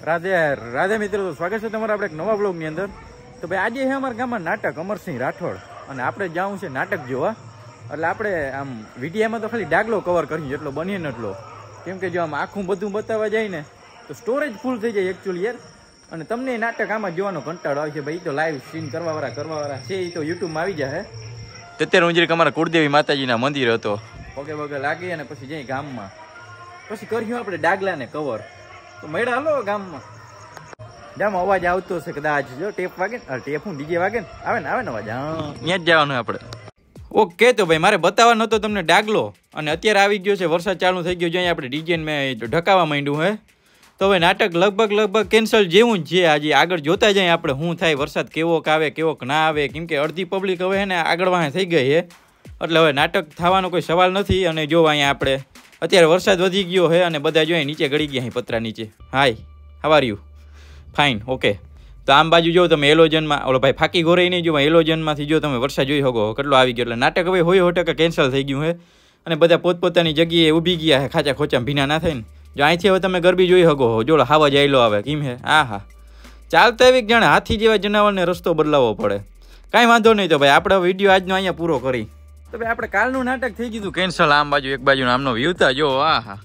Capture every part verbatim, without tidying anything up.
રાધે રાધે મિત્રો, સ્વાગત છે તમારા આપણે એક નવા બ્લોગની અંદર. તો ભાઈ આજે છે અમારા ગામમાં નાટક અમરસિંહ રાઠોડ, અને આપણે જવું છે નાટક જોવા. એટલે આપણે આમ વિડીયામાં તો ખાલી ડાગલો કવર કરીએ એટલો બનીએ ને એટલો, કેમ કે જો આમ આખું બધું બતાવવા જાય ને તો સ્ટોરેજ ફૂલ થઈ જાય એકચ્યુઅલી યાર. અને તમને નાટક આમાં જોવાનો કંટાળો આવે છે ભાઈ, તો લાઈવ સીન કરવાવાળા કરવાવાળા છે એ તો યુટ્યુબમાં આવી જાય. અત્યારે ઊંઝરી અમારા કુળદેવી માતાજીના મંદિર હતો, પગે પગે લાગી અને પછી જઈ ગામમાં પછી કર્યું આપણે ડાગલાને કવર. તો મળ્યા હાલો ગામમાં. જામ અવાજ આવતો હશે કદાચ, જો ટેપ વાગે ને, ટેપ હું ડીજે વાગે ને આવે ને આવે ને અવાજ, હા ત્યાં જ જવાનું આપણે. ઓકે તો ભાઈ મારે બતાવવાનો હતો તમને ડાગલો, અને અત્યારે આવી ગયો છે વરસાદ ચાલુ થઈ ગયો, જ્યાં આપણે ડીજે મેં ઢકાવા માંડ્યું હે. તો હવે નાટક લગભગ લગભગ કેન્સલ જેવું જ છે. આજે આગળ જોતા જાય આપણે શું થાય, વરસાદ કેવોક આવે કેવોક ના આવે, કેમ કે અડધી પબ્લિક હવે ને આગળ વાહે થઈ ગઈ છે, એટલે હવે નાટક થવાનો કોઈ સવાલ નથી. અને જો અહીંયા આપણે અત્યારે વરસાદ વધી ગયો છે અને બધા જોઈએ નીચે ગળી ગયા પતરા નીચે. Hi, how are you? Fine, okay. તો આમ બાજુ જો તમે એલોજનમાં ઓલો ભાઈ ફાકી ગોરાઈ નહીં, જો એલોજનમાંથી જો તમે વરસાદ જોઈ શકો કેટલો આવી ગયો. એટલે નાટક હવે હોય સો ટકા કેન્સલ થઈ ગયું છે, અને બધા પોતપોતાની જગ્યાએ ઊભી ગયા છે, ખાચા ખોચા ભીના ના થાય ને. જો અહીંથી હવે તમે ગરબી જોઈ શકો, જો હાવા જાયલો આવે કેમ હે. આ હા, ચાલતા એવી જાણે હાથી જેવા જનાવરને રસ્તો બદલાવવો પડે. કાંઈ વાંધો નહીં. તો ભાઈ આપણે વિડીયો આજનો અહીંયા પૂરો કરી. તો ભાઈ આપણે કાલનું નાટક થઈ ગયું કેન્સલ. આમ બાજુ એક બાજુ આમનો વ્યૂતા જો, આ હા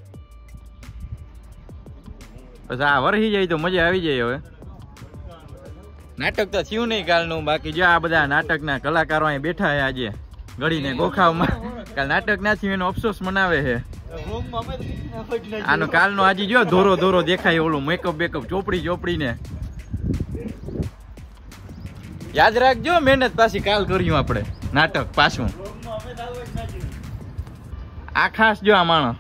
બસ આ વરસી જાય તો મજા આવી જાય. હવે નાટક તો થયું નહીં કાલનું, બાકી જો આ બધા નાટકના કલાકારો અહીં બેઠા છે આજે ગળીને ગોખાવમાં. કાલ નાટક ના થયું એનો અફસોસ મનાવે છે. આનો કાલનો આજે જો ધોરો ધોરો દેખાય, ઓલું મેકઅપ બેકઅપ ચોપડી ચોપડી ને. યાદ રાખજો મહેનત પાછી કાલ કર્યું આપણે નાટક પાછું. આ ખાસ જો આ માણસ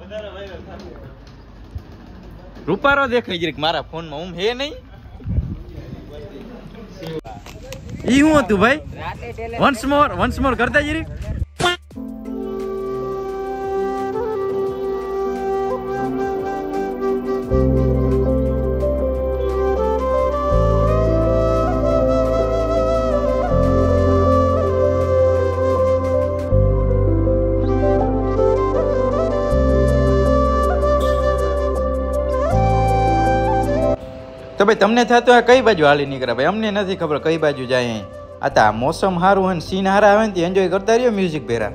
રૂપારો દેખાય જરીક મારા ફોનમાં, હું હે નહીં. ઈ હું હતું ભાઈ? વન્સ મોર વન્સ મોર કરતા જરીક. તો ભાઈ તમને થતું આ કઈ બાજુ હાલી નીકળે ભાઈ, અમને નથી ખબર કઈ બાજુ જાય. આ તો આ મોસમ સારું હોય ને સીન હારા આવે ને એન્જોય કરતા રહ્યો મ્યુઝિક ભેરા.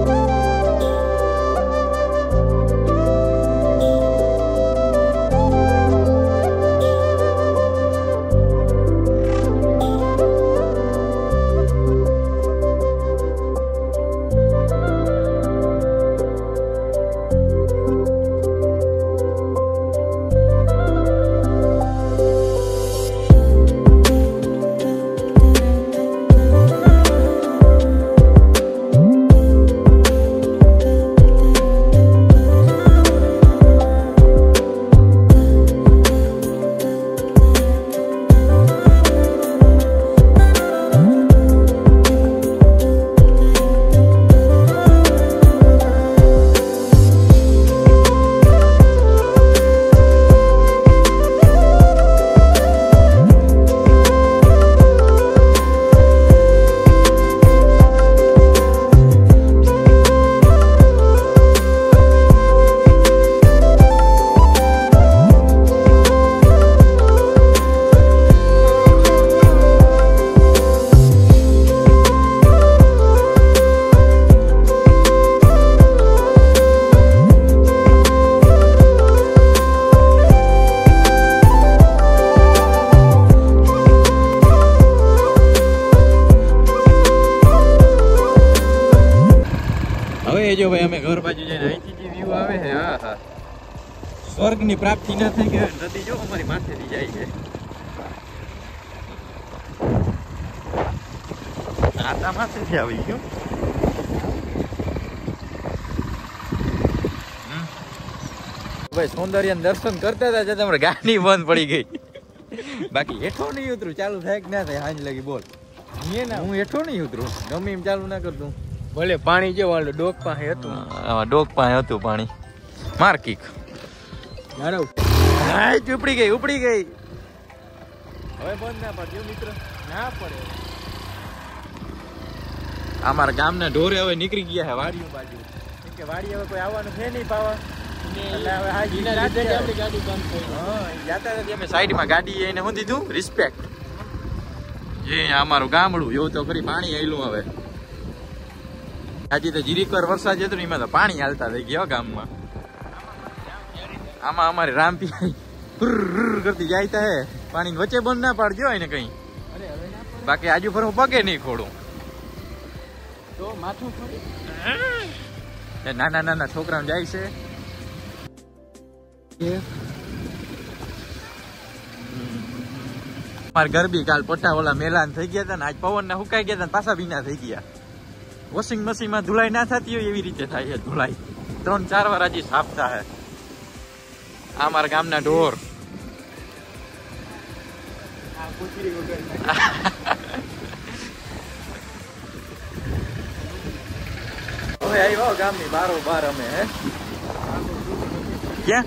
જો ભાઈ અમે ઘર બાજુ જઈને અહીંથી જે વ્યૂ આવે છે, હા હા સ્વર્ગની પ્રાપ્તિ ના થઈ ગઈ. નદી જો અમારી માથેથી જાય છે. આતા માથેથી આવી ગયો. ભાઈ સૌંદર્ય દર્શન કરતા હતા જતા અમારે ગાડી બંધ પડી ગઈ. બાકી હેઠો નહીં ઉતરું, ચાલુ થાય કે ના થાય હાંજ લગી બોલ. હું હેઠો નહીં ઉતરું, ગમે એમ ચાલુ ના કરતું. ભલે પાણી જેવો ડોક પાસે હતું, ડોક પાસે હતું પાણી. માર કીક ઉપડી ગઈ ઉપડી ગઈ. હવે બંધ ના પડે મિત્ર, ના પડે. અમારા ગામના ઢોરે હવે નીકળી ગયા છે વાડીઓ બાજુ, કેમ કે વાડી હવે કોઈ આવવાનું છે નહીં પાવા. સાઈડમાં ગાડી એને શું દીધું રિસ્પેક્ટ. એ અમારું ગામડું એવું તો ખરી પાણી આવેલું હવે. આજે તો જીરીક વાર વરસાદ જતો ને એમાં તો પાણી હાલતા થઈ ગયા ગામમાં. આમાં અમારી રામપી કરતી જાય તા હે પાણી વચ્ચે બંધ ના પાડજો એને કઈ. બાકી આજુ ફરવું પગે નહીં ખોડું તો માથું ફરી નાના નાના છોકરા જાય છે. મારે ગરબી કાલ પટ્ટા ઓલા મેલાન થઈ ગયા હતા ને આજ પવન ના હુકાઈ ગયા હતા પાછા ભીના થઈ ગયા. વોશિંગ મશીન માં ધુલાઈ ના થતી હોય એવી રીતે થાય છે ધુલાઈ. ત્રણ ચાર વાર હજી સાફ થાય. આ મારા ગામના ઢોર હવે આવ્યો ગામની બારો બાર અમે હે ક્યાં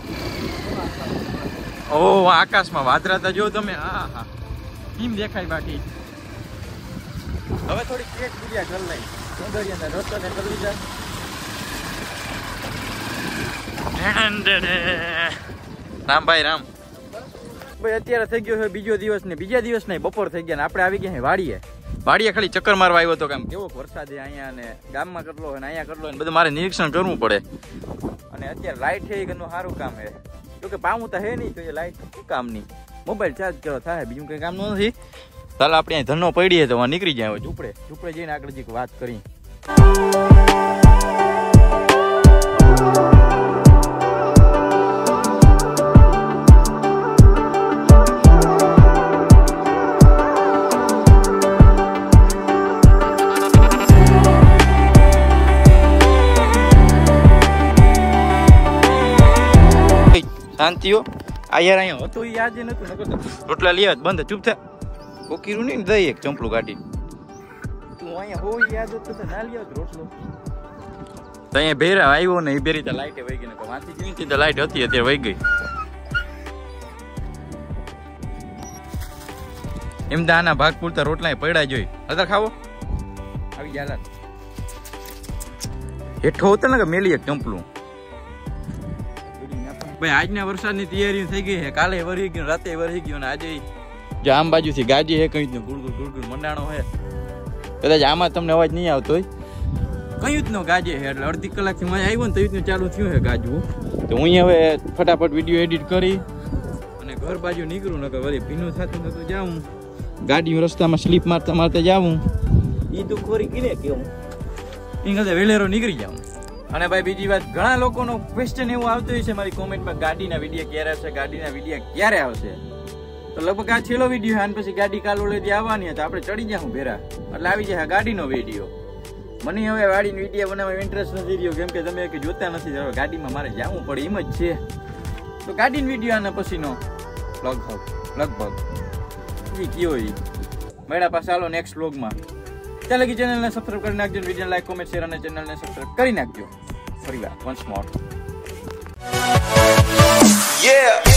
ઓ આકાશમાં વાદળા જો તમે. હા હા કેમ દેખાય. બાકી હવે થોડી કેક પૂર્યા કર લઈ સૌંદર્યના રસ્તો ને કરી જાય. રામભાઈ રામ ભાઈ અત્યારે થઈ ગયો છે બીજો દિવસ ને બીજા દિવસ ને બપોર થઈ ગયા ને આપણે આવી ગયા વાડીએ. વાડીએ ખાલી ચક્કર મારવા આવ્યો તો કામ કેવો વરસાદ છે અહીંયા ને ગામમાં કેટલો હોય ને અહીંયા કેટલો હોય બધું મારે નિરીક્ષણ કરવું પડે. અને અત્યારે લાઈટ છે એ ઘણું સારું કામ છે. જોકે પામું તો હે નહીં તો એ લાઈટ શું કામ નહીં. મોબાઈલ ચાર્જ કરો થાય બીજું કઈ કામ નથી. ચાલ આપણે અહીં ધનો પડીએ તો નીકળી જાય ઝૂપડે ઝૂપડે જઈને આગળ જે વાત કરી. શાંતિઓ આ યાર અહીંયા હતું યાદ નતું નકર રોટલા લેવા બંધ ચૂપ થા કોકીરું નહીં દઈ એક ચંપલું કાઢી તું અહીંયા હો યાદ હતું તો ના લ્યો રોટલો તો અહીંયા ભેરા આવ્યો ને એ ભેરી તો લાઈટે વહી ગઈ ને વાંચી ગઈ તો લાઈટ હતી અત્યારે વહી ગઈ. એમ તો આના ભાગ પૂરતા રોટલા પડ્યા જોઈ અત્યારે ખાવો આવી ગયા હેઠો હતો ને કે મેલી એક ચંપલું. ભાઈ આજના વરસાદની તૈયારી થઈ ગઈ છે. કાલે વરી ગયું રાતે વરી ગયું ને આજે જો આમ બાજુથી ગાજી હે કઈ ગુડગુડ ગુડગુડ મંડાણો હે. કદાચ આમાં તમને અવાજ નહીં આવતો હોય કયું જ નો ગાજે છે એટલે અડધી કલાકથી મજા આવ્યો ને તો રીતનું ચાલુ થયું છે ગાજવું. તો હું હવે ફટાફટ વિડીયો એડિટ કરી અને ઘર બાજુ નીકળું નકર વળી ભીનું થતું નતું જાઉં ગાડી રસ્તામાં સ્લીપ મારતા મારતા જાઉં એ તો ખોરી કીને કેવું એ કદાચ વેલેરો નીકળી જાઉં. અને ભાઈ બીજી વાત ઘણા લોકોનો ક્વેશ્ચન એવું આવતું હોય છે મારી કોમેન્ટમાં ગાડીના વિડીયો ક્યારે આવશે ગાડીના વિડીયો ક્યારે આવશે. તો લગભગ આ છેલ્લો વિડીયો અને પછી ગાડી કાલ ઓલેથી આવવાની હતી આપણે ચડી જાઉં ભેરા એટલે આવી જાય ગાડીનો વિડીયો. મને હવે વાડીનો વિડીયો બનાવવા ઇન્ટરેસ્ટ નથી રહ્યો કેમ કે તમે કે જોતા નથી હવે ગાડીમાં મારે જવું પડે એમ જ છે. તો ગાડીનો વિડીયો આના પછીનો લગભગ લગભગ એ કયો એ મેળા પાસે ચાલો નેક્સ્ટ વ્લોગમાં. ત્યાં લગી ચેનલને સબસ્ક્રાઇબ કરી નાખજો વિડીયો લાઈક કોમેન્ટ શેર અને ચેનલને સબસ્ક્રાઇબ કરી નાખજો. ફરી વાર વન્સ મોર. Yeah.